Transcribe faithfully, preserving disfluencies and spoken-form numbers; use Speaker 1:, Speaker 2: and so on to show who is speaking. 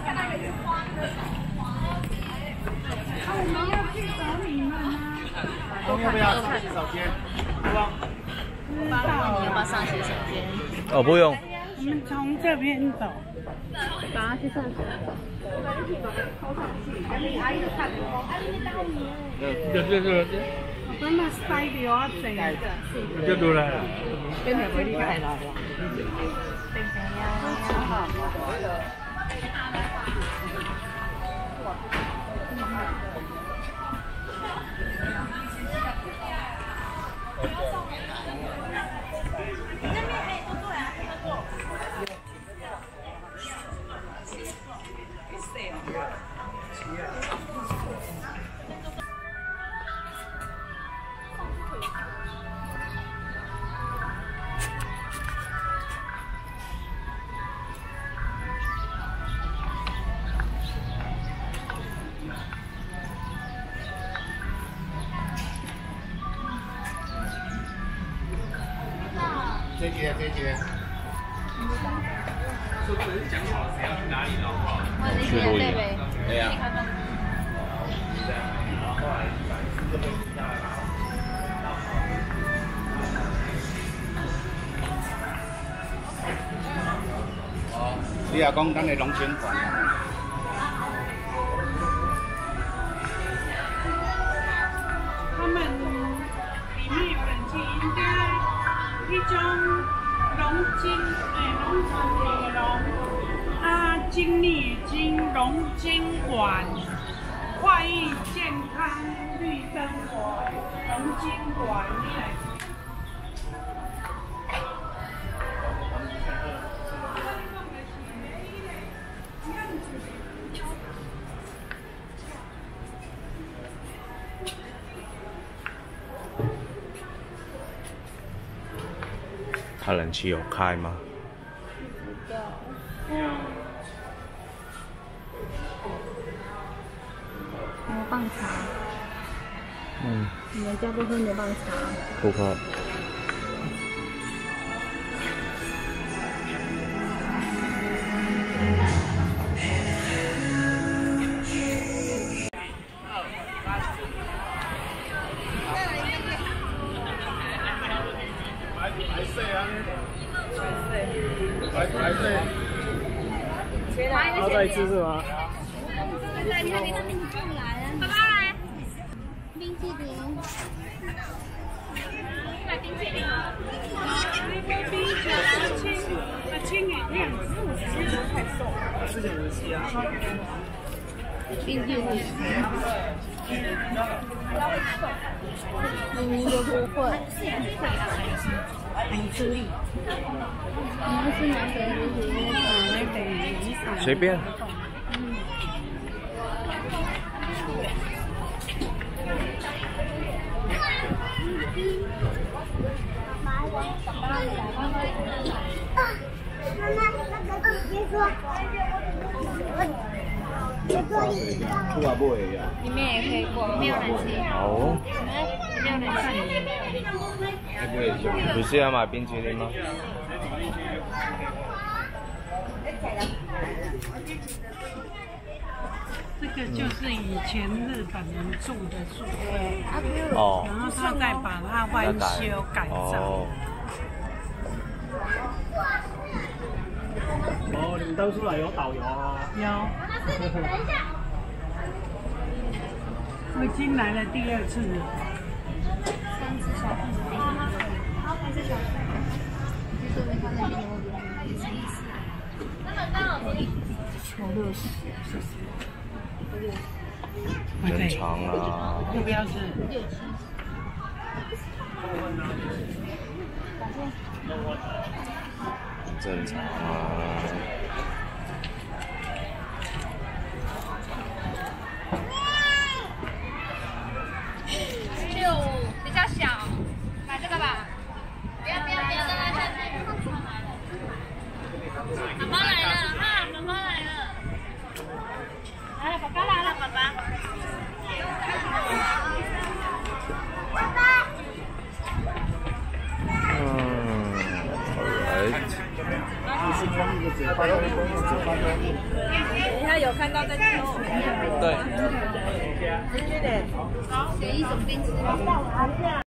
Speaker 1: 我们要去找你们吗？
Speaker 2: 要不要上洗手间？不用。
Speaker 3: 你要不要上洗手间？
Speaker 4: 哦，不用。
Speaker 1: 我们从这边走。
Speaker 3: 把它去上洗。
Speaker 2: 对对对对。
Speaker 1: 我本来塞的我整个。
Speaker 2: 就出来了。
Speaker 3: 跟美国厉害了。变成呀。
Speaker 2: 这节这节。说不能讲好谁要去哪里的好不好？
Speaker 4: 去露营。
Speaker 2: 对呀。你也讲咱的龙泉馆。
Speaker 1: 他们里面有冷气，应该一种龙精，哎，龙泉的龙，啊，精力精龙精馆，快意健康绿生活，龙精馆。
Speaker 4: 它冷气有开吗？
Speaker 3: 不知道。牛蒡茶。
Speaker 4: 嗯。
Speaker 3: 你们家不喝牛蒡茶？
Speaker 4: 不喝。
Speaker 2: 然后再吃是吗？
Speaker 5: 来，你看你那冰淇淋来了，爸爸来，冰淇淋，来冰淇淋啊！
Speaker 1: 冰淇淋轻，啊轻一点，其实太瘦了。
Speaker 2: 之前有吃啊。
Speaker 3: 冰淇淋。明明就不会。
Speaker 1: 很吃力。
Speaker 3: 你要吃南北冰淇淋？
Speaker 1: 南北
Speaker 4: 随便。
Speaker 5: 妈妈，那个姐姐说，
Speaker 2: 出来不会呀？
Speaker 3: 里面也可以过，没有冷气。
Speaker 4: 哦。
Speaker 3: 没有冷气。
Speaker 4: 不是要买冰淇淋吗？
Speaker 1: 这个就是以前日本人住的宿舍，
Speaker 4: 哦。
Speaker 1: 然后他再把它翻修改造。
Speaker 4: 哦。
Speaker 2: 哦，你们当初来有导游啊？
Speaker 1: 有。我已经来了第二次了。
Speaker 3: 三只小兔子冰淇淋。好，三只小兔子。你这边看那边有没有意思？求六十，谢谢。
Speaker 4: 正常啊。
Speaker 1: 要不要吃？
Speaker 3: 六七。
Speaker 4: 正常啊。
Speaker 5: 六比较小，买这个吧。不要不要不要，再来下去。爸爸来了啊！爸爸来了。来了，爸爸来了，爸爸。爸爸。
Speaker 4: 嗯 ，alright。
Speaker 2: 你是
Speaker 6: 等一下有看到再说。
Speaker 4: 对。
Speaker 3: 选一种边吃。